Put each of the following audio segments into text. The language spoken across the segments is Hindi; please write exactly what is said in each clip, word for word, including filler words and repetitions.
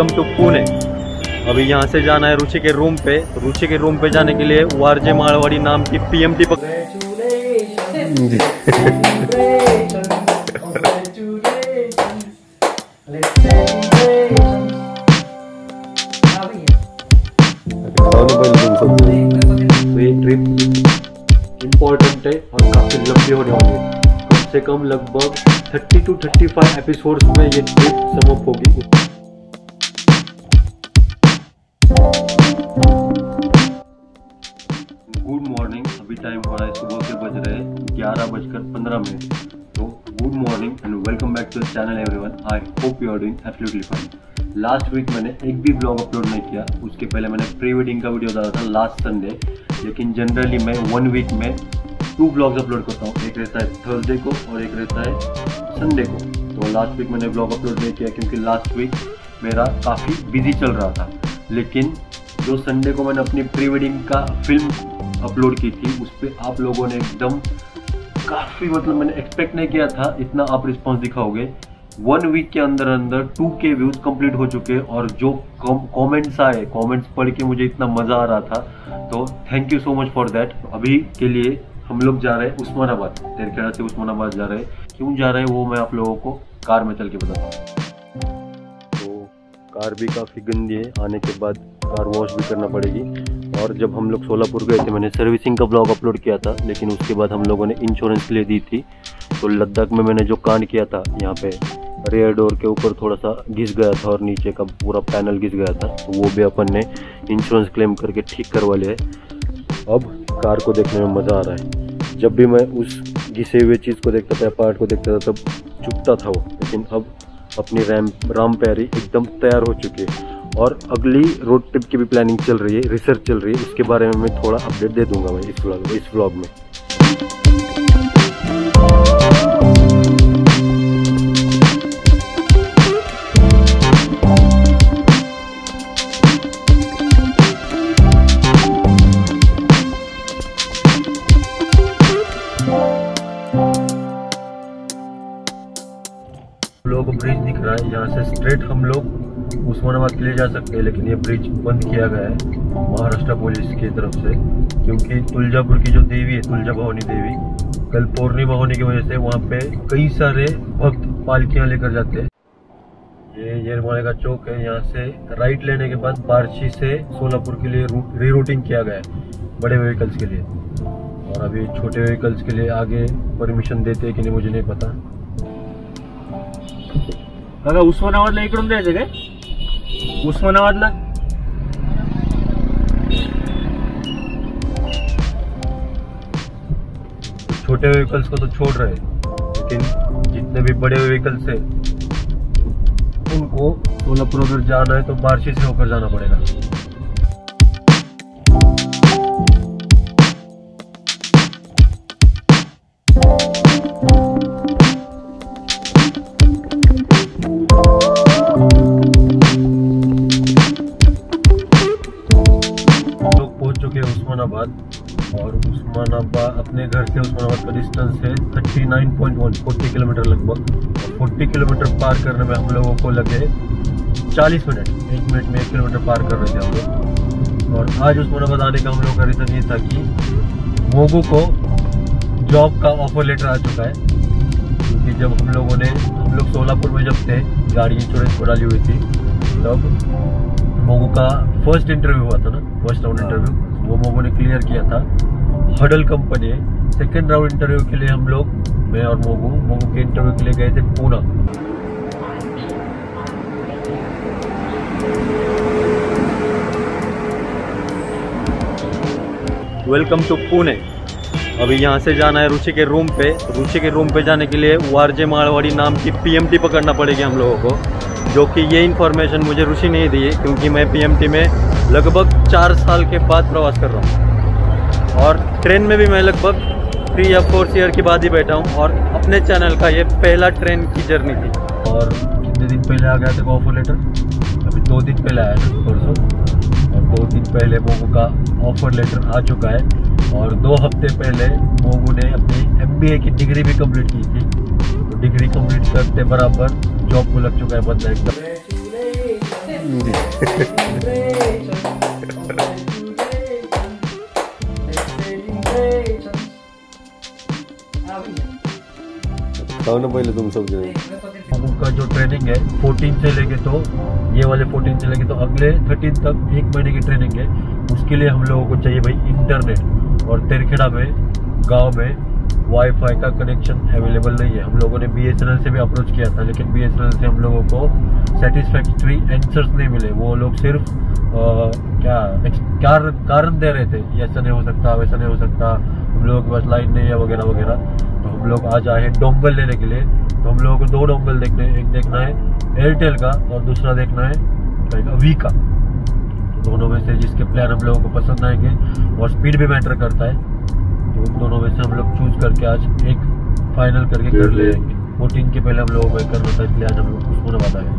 Welcome to Pune. अभी यहाँ से जाना है रुचि के रूम पे। रुचि के रूम पे जाने के लिए वारजे मारवाड़ी नाम की पीएमटी पक तो ये ट्रिप इम्पोर्टेंट है और काफी लंबी होने वाली है। कम से कम लगभग तीस टू पैंतीस एपिसोड्स में ये ट्रिप समाप्त होगी। गुड मॉर्निंग, अभी टाइम हो रहा है सुबह के बज रहे हैं ग्यारह बजकर पंद्रह मिनट। तो good morning and welcome back to the channel everyone. I hope you are doing absolutely fine. Last week मैंने एक भी ब्लॉग अपलोड नहीं किया। उसके पहले मैंने प्री वेडिंग का वीडियो डाला था लास्ट संडे, लेकिन जनरली मैं वन वीक में टू ब्लॉग्स अपलोड करता हूँ। एक रहता है थर्सडे को और एक रहता है संडे को। तो लास्ट वीक मैंने ब्लॉग अपलोड नहीं किया क्योंकि लास्ट वीक मेरा काफ़ी बिजी चल रहा था। लेकिन जो संडे को मैंने अपनी प्री वेडिंग का फिल्म अपलोड की थी उस पर आप लोगों ने एकदम काफ़ी, मतलब मैंने एक्सपेक्ट नहीं किया था इतना आप रिस्पॉन्स दिखाओगे। वन वीक के अंदर अंदर टू के व्यूज़ कंप्लीट हो चुके और जो कमेंट्स आए, कमेंट्स पढ़ के मुझे इतना मज़ा आ रहा था। तो thank you so much for that. अभी के लिए हम लोग जा रहे हैं उस्मानाबाद, तेरखेड़ा से उस्मानाबाद जा रहे हैं। क्यों जा रहे हैं वो मैं आप लोगों को कार में चल के बताता हूँ। तो कार भी काफ़ी गंदी है, आने के बाद कार वॉश भी करना पड़ेगी। और जब हम लोग सोलापुर गए थे मैंने सर्विसिंग का ब्लॉग अपलोड किया था, लेकिन उसके बाद हम लोगों ने इंश्योरेंस के लिए दी थी। तो लद्दाख में मैंने जो कांड किया था, यहाँ पे रेयर डोर के ऊपर थोड़ा सा घिस गया था और नीचे का पूरा पैनल घिस गया था, तो वो भी अपन ने इंश्योरेंस क्लेम करके ठीक करवा लिया है। अब कार को देखने में मज़ा आ रहा है। जब भी मैं उस घिसे हुए चीज़ को देखता था, पार्ट को देखता था, तब चुभता था वो। लेकिन अब अपनी रैम राम प्यारी एकदम तैयार हो चुकी है और अगली रोड ट्रिप की भी प्लानिंग चल रही है, रिसर्च चल रही है। उसके बारे में मैं थोड़ा अपडेट दे दूंगा मैं इस व्लॉग इस व्लॉग में। लोगों को ब्रिज दिख रहा है, यहाँ से स्ट्रेट हम लोग उस्मानाबाद के लिए जा सकते हैं, लेकिन ये ब्रिज बंद किया गया है महाराष्ट्र पुलिस की तरफ से, क्योंकि तुलजापुर की जो देवी है, तुलजा भवानी देवी, कल पूर्णिमा होने की वजह से वहाँ पे कई सारे भक्त पालकियाँ लेकर जाते हैं। ये येरमाने का चौक है, यहाँ से राइट लेने के बाद बार्शी से सोलापुर के लिए रीरूटिंग किया गया है बड़े व्हीकल्स के लिए। और अभी छोटे व्हीकल्स के लिए आगे परमिशन देते हैं कि नहीं मुझे नहीं पता। बघा उस्मानाबादला इकडून जायचं काय? उस्मानाबादला छोटे व्हीकल्स को तो छोड़ रहे हैं, लेकिन जितने भी बड़े व्हीकल्स है उनको सोलापुर अगर जाना है तो बार्शी से होकर जाना पड़ेगा। उस्मानाबाद और उस्मानाबाद अपने घर से उस्मानाबाद का डिस्टेंस है उनतालीस पॉइंट एक, चालीस किलोमीटर लगभग। और चालीस किलोमीटर पार करने में हम लोगों को लगे चालीस मिनट। एक मिनट में एक किलोमीटर पार कर रहे थे हम लोग। और आज उस्मानाबाद आने का हम लोगों का रीज़न ये था कि मोगू को जॉब का ऑफर लेटर आ चुका है। क्योंकि जब हम लोगों ने हम लोग सोलापुर में जब थे, गाड़ी इंश्योरेंस को डाली हुई थी, तब मोगू का फर्स्ट इंटरव्यू हुआ था ना, फर्स्ट राउंड इंटरव्यू, वो मोगू ने क्लियर किया था। हडल कंपनी है। सेकेंड राउंड इंटरव्यू के लिए हम लोग, मैं और मोगू मोगू के इंटरव्यू के लिए गए थे पूना। Welcome to Pune. अभी यहाँ से जाना है रुचि के रूम पे। रुचि के रूम पे जाने के लिए वारजे मारवाड़ी नाम की पीएमटी पकड़ना पड़ेगी हम लोगों को, जो कि ये इन्फॉर्मेशन मुझे रुचि नहीं दी है, क्योंकि मैं पीएमटी में लगभग चार साल के बाद प्रवास कर रहा हूँ। और ट्रेन में भी मैं लगभग थ्री या फोर्थ ईयर के बाद ही बैठा हूँ, और अपने चैनल का ये पहला ट्रेन की जर्नी थी। और कितने दिन पहले आ गया था ऑफर लेटर? अभी दो दिन पहले आया था, परसों। और दो दिन पहले मोगू का ऑफर लेटर आ चुका है। और दो हफ्ते पहले मोगू ने अपनी एमबीए की डिग्री भी कंप्लीट की थी। तो डिग्री कंप्लीट करते बराबर जॉब को लग चुका है बंदा एकदम। ना पहले तुम सब जो उनका जो ट्रेनिंग है चौदह से लेके तो ये वाले चौदह से लेके तो अगले तेरह तक एक महीने की ट्रेनिंग है। उसके लिए हम लोगों को चाहिए भाई इंटरनेट, और तेरखेड़ा में गांव में वाईफाई का कनेक्शन अवेलेबल नहीं है। हम लोगों ने बीएसएनएल से भी अप्रोच किया था, लेकिन बीएसएनएल से हम लोगों को सेटिस्फैक्ट्री आंसर्स नहीं मिले। वो लोग सिर्फ आ, क्या कार, कारण दे रहे थे, ये ऐसा नहीं हो सकता, वैसा नहीं हो सकता, हम लोगों के पास लाइन नहीं है वगैरह वगैरह। तो हम लोग आज आए हैं डोंगल लेने के लिए। तो हम लोगों को दो डोंगल देखने, एक देखना है एयरटेल का और दूसरा देखना है वी का। तो दोनों में से जिसके प्लान हम लोगों को पसंद आएंगे, और स्पीड भी मैटर करता है, तो उन दोनों में से हम लोग चूज करके आज एक फाइनल करके कर ले जाएंगे। फोर्टीन के पहले हम लोगों को करना था, इसलिए आज हम लोग उसको नवादा है।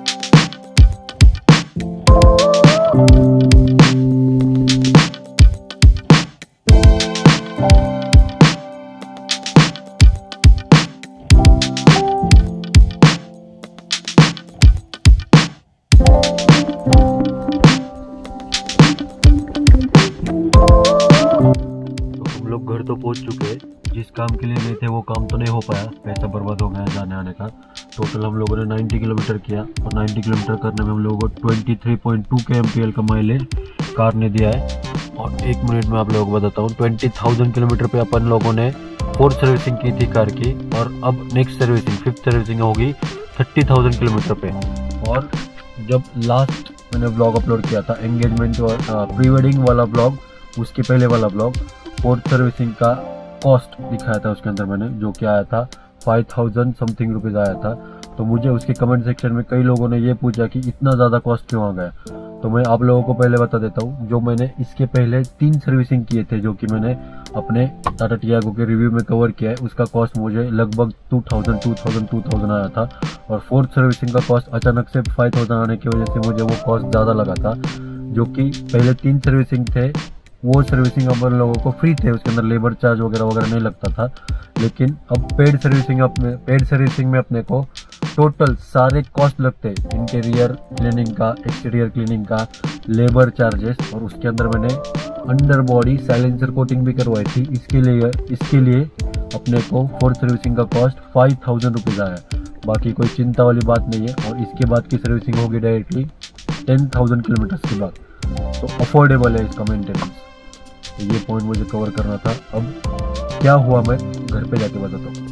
घर तो पहुंच चुके हैं। जिस काम के लिए गए थे वो काम तो नहीं हो पाया, पैसा बर्बाद हो गया जाने आने का। टोटल हम लोगों ने नब्बे किलोमीटर किया, और नब्बे किलोमीटर करने में हम लोगों को तेईस पॉइंट दो के एम पी एल का माइलेज कार ने दिया है। और एक मिनट में आप लोगों को बताता हूँ, बीस हज़ार किलोमीटर पे अपन लोगों ने फोर्थ सर्विसिंग की थी कार की, और अब नेक्स्ट सर्विसिंग फिफ्थ सर्विसिंग होगी तीस हज़ार किलोमीटर पे। और जब लास्ट मैंने ब्लॉग अपलोड किया था एंगेजमेंट और प्री वेडिंग वाला ब्लॉग, उसके पहले वाला ब्लॉग फोर्थ सर्विसिंग का कॉस्ट दिखाया था उसके अंदर मैंने, जो कि आया था फाइव थाउजेंड समथिंग रुपीज़ आया था। तो मुझे उसके कमेंट सेक्शन में कई लोगों ने ये पूछा कि इतना ज़्यादा कॉस्ट क्यों आ गया। तो मैं आप लोगों को पहले बता देता हूँ, जो मैंने इसके पहले तीन सर्विसिंग किए थे, जो कि मैंने अपने टाटा टियागो के रिव्यू में कवर किया है, उसका कॉस्ट मुझे लगभग two thousand two thousand two thousand आया था। और फोर्थ सर्विसिंग का कॉस्ट अचानक से फाइव थाउजेंड आने की वजह से मुझे वो कॉस्ट ज़्यादा लगा था। जो कि पहले तीन सर्विसिंग थे वो सर्विसिंग अपन लोगों को फ्री थे, उसके अंदर लेबर चार्ज वगैरह वगैरह नहीं लगता था। लेकिन अब पेड सर्विसिंग अपने पेड सर्विसिंग में अपने को टोटल सारे कॉस्ट लगते हैं, इंटीरियर क्लीनिंग का, एक्सटीरियर क्लीनिंग का, लेबर चार्जेस, और उसके अंदर मैंने अंडर बॉडी साइलेंसर कोटिंग भी करवाई थी। इसके लिए इसके लिए अपने को फोर्थ सर्विसिंग का कॉस्ट फाइव थाउजेंड रुपीज़ आया। बाकी कोई चिंता वाली बात नहीं है। और इसके बाद की सर्विसिंग होगी डायरेक्टली टेन थाउजेंड किलोमीटर्स के बाद, तो अफोर्डेबल है इसका मेंटेनेंस। ये पॉइंट मुझे कवर करना था। अब क्या हुआ मैं घर पे जाके बताता हूँ।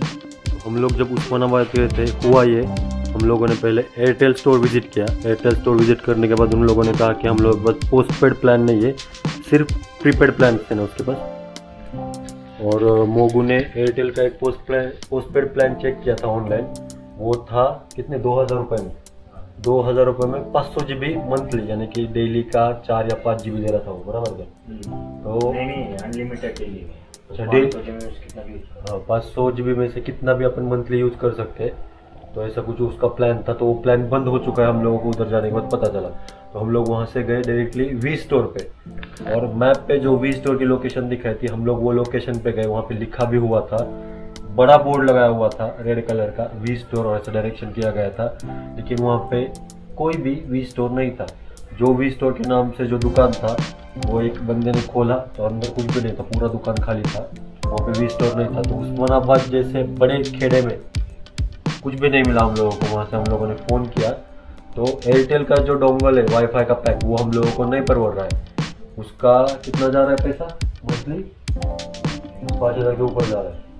हम लोग जब उस्मानाबाद गए थे हुआ ये, हम लोगों ने पहले एयरटेल स्टोर विजिट किया। एयरटेल स्टोर विजिट करने के बाद उन लोगों ने कहा कि हम लोग बस पोस्ट पेड प्लान नहीं है, सिर्फ प्रीपेड प्लान थे ना उसके पास। और मोगू ने एयरटेल का एक post plan post paid plan check किया था ऑनलाइन। वो था कितने, दो हज़ार रुपये में दो हज़ार रुपये में पाँच सौ जी बी मंथली, यानी कि डेली का चार या पाँच जी बी दे रहा था वो, बराबर क्या? तो अनलिमिटेड डेली में, अच्छा डेली हाँ पाँच सौ जी बी में से कितना भी अपन मंथली यूज़ कर सकते हैं। तो ऐसा कुछ उसका प्लान था। तो वो प्लान बंद हो चुका है, हम लोगों को उधर जाने के बाद पता चला। तो हम लोग वहाँ से गए डायरेक्टली वी स्टोर पे, और मैप पे जो वी स्टोर की लोकेशन दिखाई थी, हम लोग वो लोकेशन पे गए। वहाँ पे लिखा भी हुआ था, बड़ा बोर्ड लगाया हुआ था रेड कलर का, वी स्टोर, और ऐसा डायरेक्शन किया गया था। लेकिन वहाँ पे कोई भी वी स्टोर नहीं था। जो वी स्टोर के नाम से जो दुकान था वो एक बंदे ने खोला, तो अंदर कुछ भी नहीं था, पूरा दुकान खाली था, वहाँ पे वी स्टोर नहीं था। तो उस्मानाबाद जैसे बड़े खेड़े में कुछ भी नहीं मिला हम लोगों को। वहाँ से हम लोगों ने फ़ोन किया, तो एयरटेल का जो डोंगल है वाईफाई का पैक, वो हम लोगों को नहीं परवड़ रहा है। उसका कितना जा रहा है पैसा मंथली? पाँच हज़ार के ऊपर जा रहा है,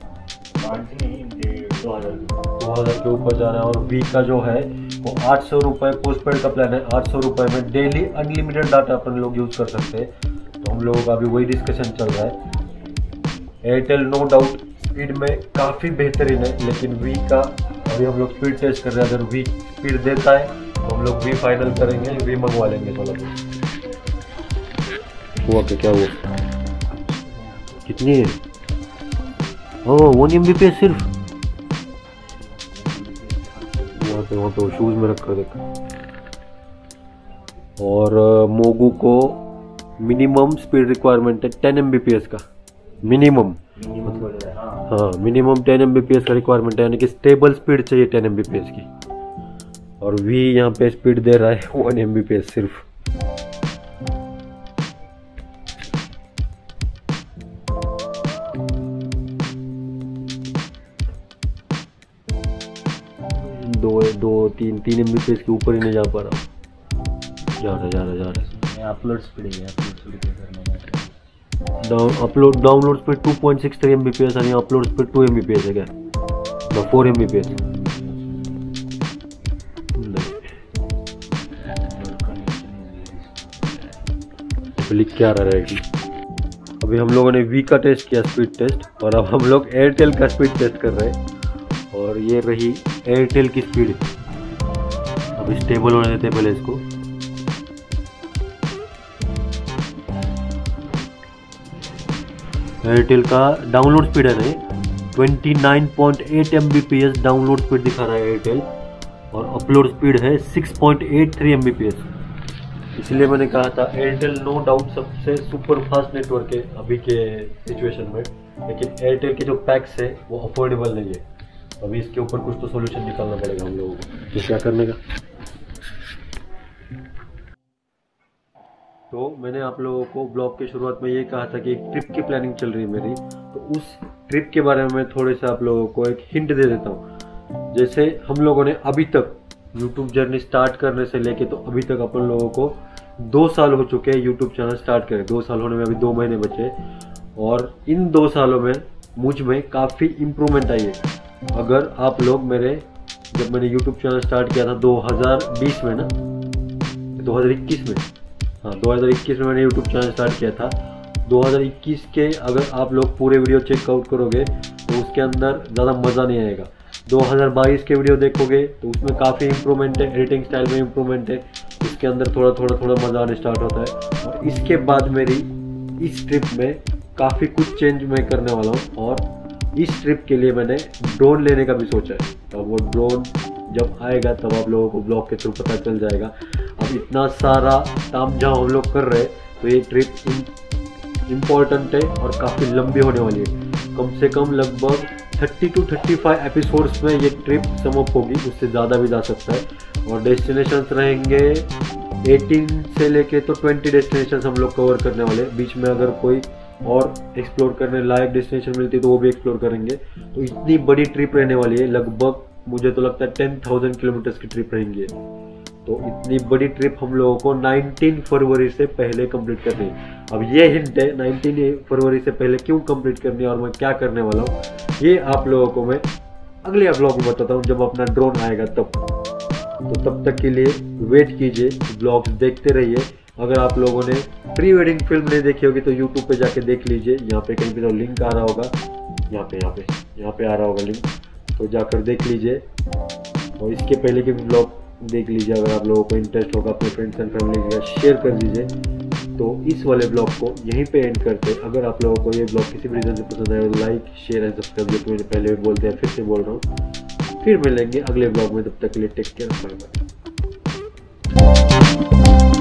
दो हज़ार दो हज़ार के ऊपर जा रहा है। और वी का जो है वो आठ सौ रुपये पोस्ट पेड का प्लान है। आठ सौ रुपये में डेली अनलिमिटेड डाटा अपन लोग यूज़ कर सकते हैं। तो हम लोगों का अभी वही डिस्कशन चल रहा है। एयरटेल नो डाउट स्पीड में काफ़ी बेहतरीन है, लेकिन वी का अभी हम लोग स्पीड टेस्ट कर रहे हैं। अगर वी स्पीड देता है तो हम लोग वी फाइनल करेंगे, वी मंगवा लेंगे थोड़ा बहुत। हुआ क्या क्या हुआ, कितनी है? Oh one M B P S सिर्फ, वहाँ पे वहाँ पे वो शूज़ में रख कर देखा। और मोगू को मिनिमम स्पीड रिक्वायरमेंट है ten M B P S का, मिनिमम। हाँ minimum ten M B P S का रिक्वायरमेंट है, यानी कि स्टेबल स्पीड चाहिए ten M B P S की। और वी यहाँ पे स्पीड दे रहा है one M B P S सिर्फ। दो दो तीन तीन एम बी पी एस के ऊपर ही नहीं जा पा रहा, जा रहा जा रहा जा रहा अपलोड स्पीड है, अपलोड स्पीड क्या करना है। Down upload download speed two point six three M B P S आणि upload speed two M B P S है क्या, ना four M B P S. लिख क्या रहा है कि अभी हम लोगों ने वी का टेस्ट किया, स्पीड टेस्ट, और अब हम लोग एयरटेल का स्पीड टेस्ट कर रहे हैं। और ये रही एयरटेल की स्पीड। अभी स्टेबल होने देते पहले इसको। एयरटेल का डाउनलोड स्पीड है नहीं twenty nine point eight M B P S download speed दिखा रहा है एयरटेल, और अपलोड स्पीड है six point eight three M B P S. इसलिए मैंने कहा था एयरटेल नो डाउट सबसे सुपर फास्ट नेटवर्क है अभी के सिचुएशन में, लेकिन एयरटेल के जो पैक्स है वो अफोर्डेबल नहीं है। अभी इसके ऊपर कुछ तो सॉल्यूशन निकालना पड़ेगा हम लोगों को, तो क्या करने का। तो मैंने आप लोगों को ब्लॉग की शुरुआत में ये कहा था कि एक ट्रिप की प्लानिंग चल रही है मेरी, तो उस ट्रिप के बारे में मैं थोड़े से आप लोगों को एक हिंट दे देता हूँ। जैसे हम लोगों ने अभी तक यूट्यूब जर्नी स्टार्ट करने से लेके तो अभी तक अपन लोगों को दो साल हो चुके हैं यूट्यूब चैनल स्टार्ट करें। दो साल होने में अभी दो महीने बचे, और इन दो सालों में मुझ में काफ़ी इम्प्रूवमेंट आई है। अगर आप लोग मेरे जब मैंने यूट्यूब चैनल स्टार्ट किया था दो हज़ार बीस में ना दो हज़ार इक्कीस में हाँ दो हज़ार इक्कीस में मैंने यूट्यूब चैनल स्टार्ट किया था। दो हज़ार इक्कीस के अगर आप लोग पूरे वीडियो चेकआउट करोगे तो उसके अंदर ज़्यादा मज़ा नहीं आएगा। दो हज़ार बाईस के वीडियो देखोगे तो उसमें काफ़ी इम्प्रूवमेंट है, एडिटिंग स्टाइल में इम्प्रूवमेंट है, इसके अंदर थोड़ा थोड़ा थोड़ा मज़ा आने स्टार्ट होता है। और इसके बाद मेरी इस ट्रिप में काफ़ी कुछ चेंज मैं करने वाला हूँ, और इस ट्रिप के लिए मैंने ड्रोन लेने का भी सोचा है। तो वो ड्रोन जब आएगा तब आप लोगों को ब्लॉग के थ्रू पता चल जाएगा। अब इतना सारा तामझाम हम लोग कर रहे हैं तो ये ट्रिप इम्पोर्टेंट है और काफ़ी लंबी होने वाली है। कम से कम लगभग thirty two thirty five episodes में ये ट्रिप समअप होगी, उससे ज़्यादा भी जा सकता है। और डेस्टिनेशंस रहेंगे एटीन से लेके तो ट्वेंटी डेस्टिनेशंस हम लोग कवर करने वाले। बीच में अगर कोई और एक्सप्लोर करने लायक डेस्टिनेशन मिलती है तो वो भी एक्सप्लोर करेंगे। तो इतनी बड़ी ट्रिप रहने वाली है, लगभग मुझे तो लगता है टेन थाउजेंड किलोमीटर्स की ट्रिप रहेंगी। तो इतनी बड़ी ट्रिप हम लोगों को नाइनटीन फरवरी से पहले कंप्लीट करनी है। अब ये हिंट है नाइनटीन फरवरी से पहले क्यों कंप्लीट करनी है और मैं क्या करने वाला हूँ, ये आप लोगों को मैं अगले ब्लॉग में बताता हूँ जब अपना ड्रोन आएगा तब। तो तब तक के लिए वेट कीजिए, ब्लॉग्स देखते रहिए। अगर आप लोगों ने प्री वेडिंग फिल्म नहीं देखी होगी तो यूट्यूब पे जाके देख लीजिए, यहाँ पे कहीं पे तो लिंक आ रहा होगा, यहाँ पे यहाँ पे यहाँ पे आ रहा होगा लिंक, तो जाकर देख लीजिए। और इसके पहले के भी ब्लॉग देख लीजिए, अगर आप लोगों को इंटरेस्ट होगा अपने फ्रेंड्स एंड फैमिली के साथ शेयर कर दीजिए। तो इस वाले ब्लॉग को यहीं पे एंड करते हैं। अगर आप लोगों को ये ब्लॉग किसी भी रीज़न से पसंद आए तो लाइक शेयर एंड सब्सक्राइब, जो मैंने पहले भी बोलते हैं फिर से बोल रहा हूँ। फिर मिलेंगे अगले ब्लॉग में, तब तक के लिए टेक केयर, बाय बाय।